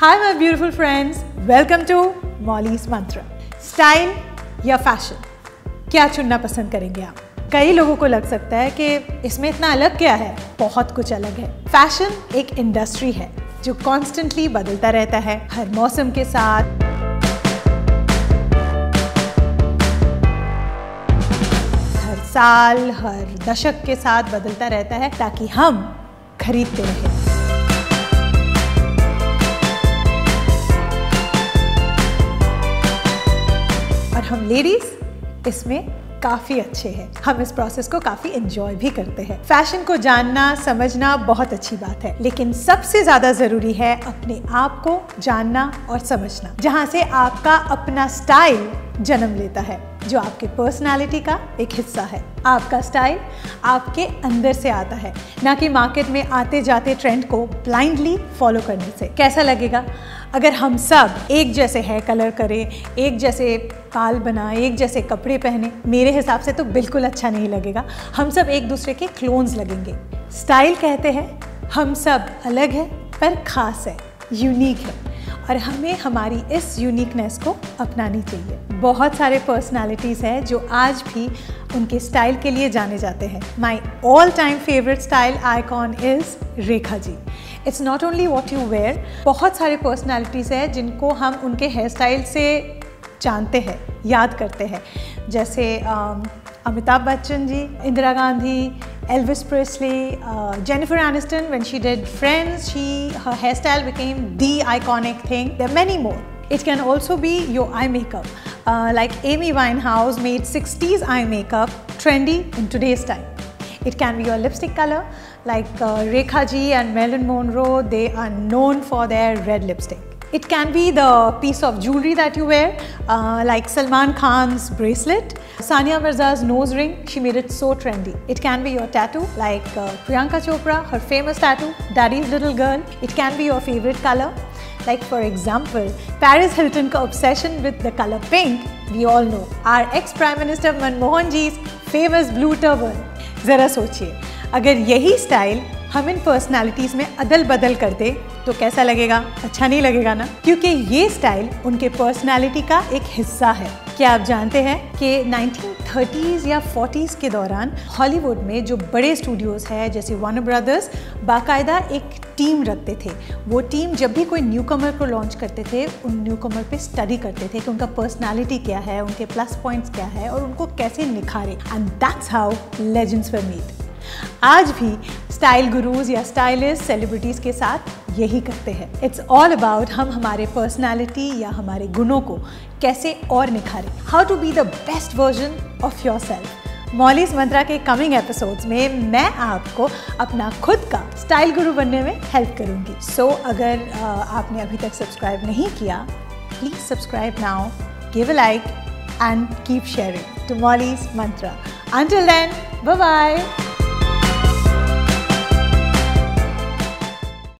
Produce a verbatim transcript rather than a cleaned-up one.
Hi my beautiful friends, welcome to Molly's Mantra. Style या fashion, क्या चुनना पसंद करेंगे आप? कई लोगों को लग सकता है कि इसमें इतना अलग क्या है, बहुत कुछ अलग है। फैशन एक इंडस्ट्री है जो कॉन्स्टेंटली बदलता रहता है हर मौसम के साथ, हर साल, हर दशक के साथ बदलता रहता है ताकि हम खरीदते रहें। और हम लेडीज इसमें काफ़ी अच्छे हैं, हम इस प्रोसेस को काफ़ी एंजॉय भी करते हैं। फैशन को जानना समझना बहुत अच्छी बात है, लेकिन सबसे ज़्यादा ज़रूरी है अपने आप को जानना और समझना, जहाँ से आपका अपना स्टाइल जन्म लेता है, जो आपके पर्सनालिटी का एक हिस्सा है। आपका स्टाइल आपके अंदर से आता है, ना कि मार्केट में आते जाते ट्रेंड को ब्लाइंडली फॉलो करने से। कैसा लगेगा अगर हम सब एक जैसे हेयर कलर करें, एक जैसे बाल बनाएं, एक जैसे कपड़े पहने? मेरे हिसाब से तो बिल्कुल अच्छा नहीं लगेगा। हम सब एक दूसरे के क्लोन्स लगेंगे। स्टाइल कहते हैं हम सब अलग है पर खास है, यूनिक है, और हमें हमारी इस यूनिकनेस को अपनानी चाहिए। बहुत सारे पर्सनालिटीज़ हैं जो आज भी उनके स्टाइल के लिए जाने जाते हैं। My all time favourite style icon is Rekha ji. It's not only what you wear, बहुत सारे पर्सनालिटीज़ हैं जिनको हम उनके हेयर स्टाइल से जानते हैं, याद करते हैं, जैसे Amitabh Bachchan ji, Indira Gandhi, Elvis Presley, uh, Jennifer Aniston. When she did Friends, she her hairstyle became the iconic thing. There are many more. It can also be your eye makeup, uh, like Amy Winehouse made sixties eye makeup trendy in today's time. It can be your lipstick color, like uh, Rekha ji and Marilyn Monroe. They are known for their red lipstick. It can be the piece of jewelry that you wear, uh, like Salman Khan's bracelet, Sania Mirza's nose ring. She made it so trendy. It can be your tattoo, like uh, Priyanka Chopra, her famous tattoo, Daddy's Little Girl. It can be your favorite color, like for example, Paris Hilton's obsession with the color pink. We all know our ex-Prime Minister Manmohan ji's famous blue turban. जरा सोचिए, अगर यही style हम इन personalities में अदल बदल कर दे तो कैसा लगेगा? अच्छा नहीं लगेगा ना, क्योंकि ये स्टाइल उनके पर्सनालिटी का एक हिस्सा है। क्या आप जानते हैं कि नाइनटीन थर्टीज़ या फोर्टीज़ के दौरान हॉलीवुड में जो बड़े स्टूडियोज़ हैं जैसे वार्नर ब्रदर्स, बाकायदा एक टीम रखते थे। वो टीम जब भी कोई न्यू कमर को लॉन्च करते थे, उन न्यू कमर पे स्टडी करते थे कि उनका पर्सनालिटी क्या है, उनके प्लस पॉइंट्स क्या है और उनको कैसे निखारे। And that's how legends were made. आज भी स्टाइल गुरुज या स्टाइलिस्ट सेलिब्रिटीज़ के साथ यही करते हैं। इट्स ऑल अबाउट हम हमारे पर्सनालिटी या हमारे गुणों को कैसे और निखारें। How to be the best version of yourself. Molly's Mantra के कमिंग एपिसोड्स में मैं आपको अपना खुद का स्टाइल गुरु बनने में हेल्प करूंगी। सो so, अगर आ, आपने अभी तक सब्सक्राइब नहीं किया, please subscribe now, give a like and keep sharing to Molly's Mantra. Until then, bye bye.